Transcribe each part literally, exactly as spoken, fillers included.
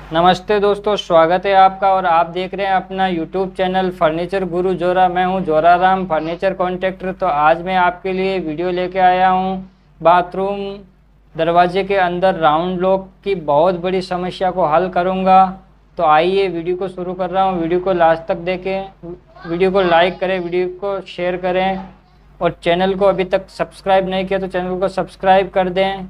नमस्ते दोस्तों, स्वागत है आपका और आप देख रहे हैं अपना यूट्यूब चैनल फर्नीचर गुरु जोरा। मैं हूं जोरा राम फर्नीचर कॉन्ट्रैक्टर। तो आज मैं आपके लिए वीडियो लेके आया हूं बाथरूम दरवाजे के अंदर राउंड लॉक की बहुत बड़ी समस्या को हल करूंगा। तो आइए वीडियो को शुरू कर रहा हूं। वीडियो को लास्ट तक देखें, वीडियो को लाइक करें, वीडियो को शेयर करें और चैनल को अभी तक सब्सक्राइब नहीं किया तो चैनल को सब्सक्राइब कर दें।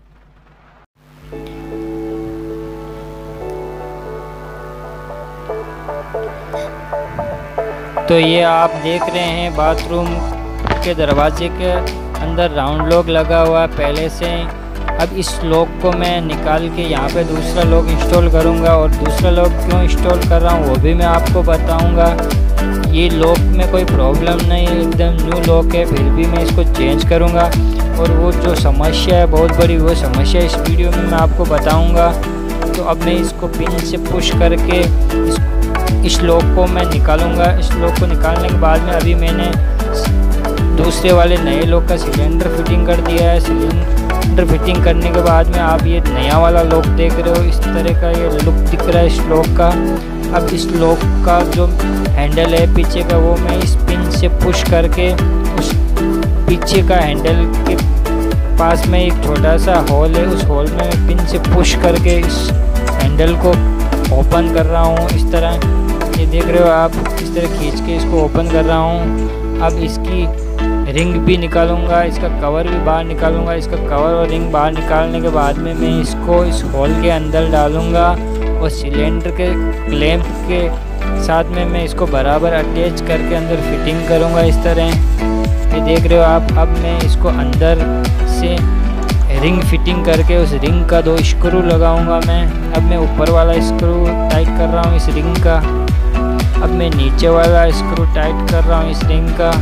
तो ये आप देख रहे हैं बाथरूम के दरवाजे के अंदर राउंड लॉक लगा हुआ है पहले से। अब इस लॉक को मैं निकाल के यहाँ पे दूसरा लॉक इंस्टॉल करूँगा और दूसरा लॉक क्यों इंस्टॉल कर रहा हूँ वो भी मैं आपको बताऊँगा। ये लॉक में कोई प्रॉब्लम नहीं है, एकदम न्यू लॉक है, फिर भी मैं इसको चेंज करूँगा और वो जो समस्या है बहुत बड़ी, वो समस्या इस वीडियो में मैं आपको बताऊँगा। तो अब मैं इसको पिन से पुश करके इस इस लॉक को मैं निकालूंगा। इस लॉक को निकालने के बाद में अभी मैंने दूसरे वाले नए लॉक का सिलेंडर फिटिंग कर दिया है। सिलेंडर फिटिंग करने के बाद में आप ये नया वाला लॉक देख रहे हो, इस तरह का ये लुक दिख रहा है इस लॉक का। अब इस लॉक का जो हैंडल है पीछे का, वो मैं इस पिन से पुश करके उस पीछे का हैंडल के पास में एक छोटा सा होल है, उस होल में पिन से पुश करके इस हैंडल को ओपन कर रहा हूँ। इस तरह ये देख रहे हो आप, इस तरह खींच के इसको ओपन कर रहा हूँ। अब इसकी रिंग भी निकालूंगा, इसका कवर भी बाहर निकालूंगा। इसका कवर और रिंग बाहर निकालने के बाद में मैं इसको इस होल के अंदर डालूंगा और सिलेंडर के क्लैंप के साथ में मैं इसको बराबर अटैच करके अंदर फिटिंग करूँगा। इस तरह ये देख रहे हो आप। अब मैं इसको अंदर से रिंग फिटिंग करके उस रिंग का दो स्क्रू लगाऊंगा मैं। अब मैं ऊपर वाला स्क्रू टाइट कर रहा हूँ इस रिंग का। अब मैं नीचे वाला स्क्रू टाइट कर रहा हूँ इस रिंग का।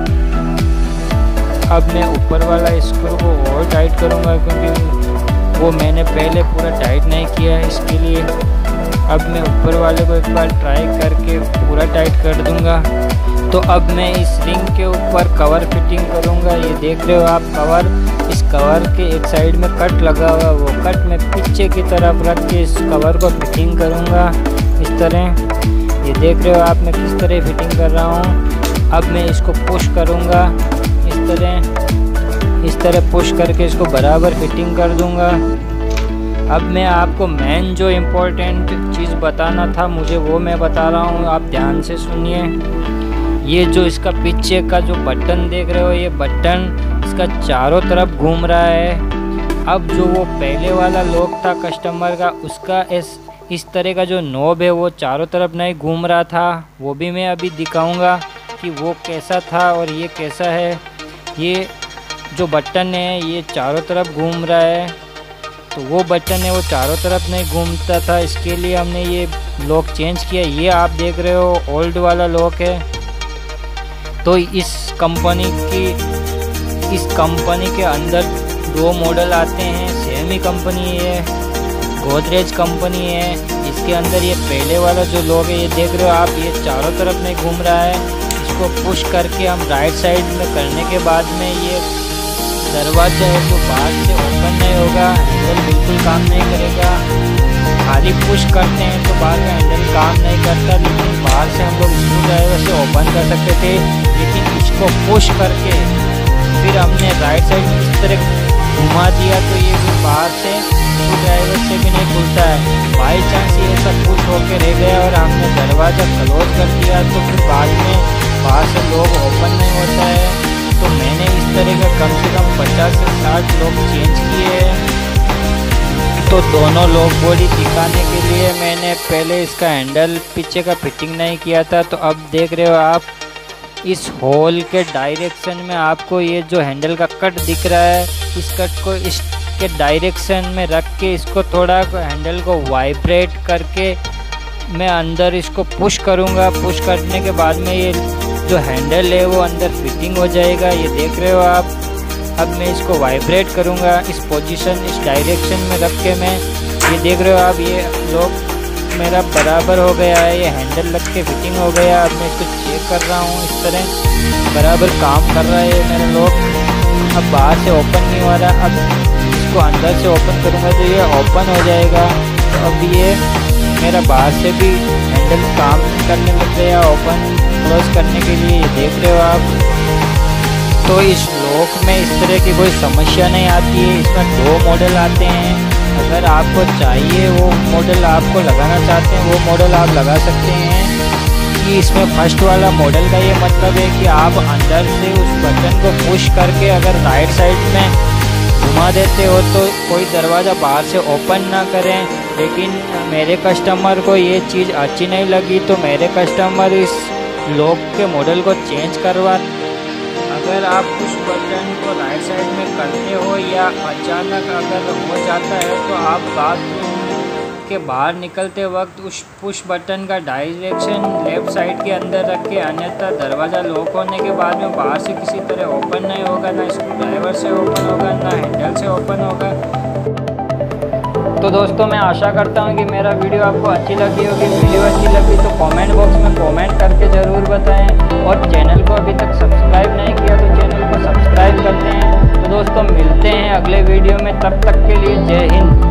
अब मैं ऊपर वाला स्क्रू को और टाइट करूँगा क्योंकि वो मैंने पहले पूरा टाइट नहीं किया है, इसके लिए अब मैं ऊपर वाले को एक बार ट्राई करके पूरा टाइट कर दूँगा। तो अब मैं इस रिंग के ऊपर कवर फिटिंग करूँगा। ये देख रहे हो आप कवर, इस कवर के एक साइड में कट लगा हुआ, वो कट मैं पीछे की तरफ रख के इस कवर को फिटिंग करूँगा इस तरह। ये देख रहे हो आप मैं किस तरह फिटिंग कर रहा हूँ। अब मैं इसको पुश करूँगा इस तरह, इस तरह पुश करके इसको बराबर फिटिंग कर दूँगा। अब मैं आपको मेन जो इम्पोर्टेंट चीज़ बताना था मुझे, वो मैं बता रहा हूँ, आप ध्यान से सुनिए। ये जो इसका पीछे का जो बटन देख रहे हो, ये बटन इसका चारों तरफ घूम रहा है। अब जो वो पहले वाला लॉक था कस्टमर का, उसका इस इस तरह का जो नॉब है वो चारों तरफ नहीं घूम रहा था। वो भी मैं अभी दिखाऊंगा कि वो कैसा था और ये कैसा है। ये जो बटन है ये चारों तरफ घूम रहा है, तो वो बटन है वो चारों तरफ नहीं घूमता था, इसके लिए हमने ये लॉक चेंज किया। ये आप देख रहे हो ओल्ड वाला लॉक है। तो इस कंपनी की इस कंपनी के अंदर दो मॉडल आते हैं, सेम ही कंपनी है, गोदरेज कंपनी है। इसके अंदर ये पहले वाला जो लॉक है ये देख रहे हो आप, ये चारों तरफ नहीं घूम रहा है। इसको पुश करके हम राइट साइड में करने के बाद में ये दरवाजा है तो बाहर से ओपन नहीं होगा, हैंडल बिल्कुल काम नहीं करेगा। खाली पुश करते हैं तो बाहर का हैंडल काम नहीं करता, लेकिन बाहर से हम लोग स्क्रू ड्राइवर से ओपन कर सकते थे। लेकिन इसको पुश करके फिर हमने राइट साइड में इस तरह घुमा दिया तो ये भी बाहर से स्क्रू ड्राइवर से भी नहीं खुलता है। बाई चांस ये सब पुश होके रह गया और हमने दरवाज़ा क्लोज कर दिया तो फिर बाद में बाहर से लॉक ओपन नहीं होता है। तो मैंने इस तरह का कम से कम पचास से साठ लॉक चेंज किए हैं। तो दोनों लॉक बॉडी दिखाने के लिए मैंने पहले इसका हैंडल पीछे का फिटिंग नहीं किया था। तो अब देख रहे हो आप, इस होल के डायरेक्शन में आपको ये जो हैंडल का कट दिख रहा है, इस कट को इसके डायरेक्शन में रख के इसको थोड़ा हैंडल को वाइब्रेट करके मैं अंदर इसको पुश करूँगा। पुश करने के बाद में ये जो हैंडल है वो अंदर फिटिंग हो जाएगा। ये देख रहे हो आप। अब मैं इसको वाइब्रेट करूँगा इस पोजीशन, इस डायरेक्शन में रख के मैं, ये देख रहे हो आप, ये लॉक मेरा बराबर हो गया है, ये हैंडल लग के फिटिंग हो गया। अब मैं इसको चेक कर रहा हूँ, इस तरह बराबर काम कर रहा है मेरा लॉक। अब बाहर से ओपन नहीं हो रहा, अब इसको अंदर से ओपन करूँगा तो ये ओपन हो जाएगा। तो अब ये मेरा बाहर से भी हैंडल काम करने लग गया ओपन क्लोज करने के लिए, ये देख रहे हो आप। तो इस लॉक में इस तरह की कोई समस्या नहीं आती है। इसमें दो मॉडल आते हैं, अगर आपको चाहिए वो मॉडल आपको लगाना चाहते हैं वो मॉडल आप लगा सकते हैं। कि इसमें फर्स्ट वाला मॉडल का ये मतलब है कि आप अंदर से उस बटन को पुश करके अगर राइट साइड में घुमा देते हो तो कोई दरवाज़ा बाहर से ओपन ना करें। लेकिन मेरे कस्टमर को ये चीज़ अच्छी नहीं लगी तो मेरे कस्टमर इस लॉक के मॉडल को चेंज करवा। अगर आप पुश बटन को राइट साइड में करते हो या अचानक अगर हो जाता है तो आप बाथरूम के बाहर निकलते वक्त उस पुश बटन का डायरेक्शन लेफ़्ट साइड के अंदर रख के, अन्यथा दरवाज़ा लॉक होने के बाद में बाहर से किसी तरह ओपन नहीं होगा, ना स्क्रू ड्राइवर से ओपन होगा ना हैंडल से ओपन होगा। तो दोस्तों मैं आशा करता हूँ कि मेरा वीडियो आपको अच्छी लगी होगी। वीडियो अच्छी लगी तो कमेंट बॉक्स में कमेंट करके ज़रूर बताएं, और चैनल को अभी तक सब्सक्राइब नहीं किया तो चैनल को सब्सक्राइब करते हैं। तो दोस्तों मिलते हैं अगले वीडियो में, तब तक के लिए जय हिंद।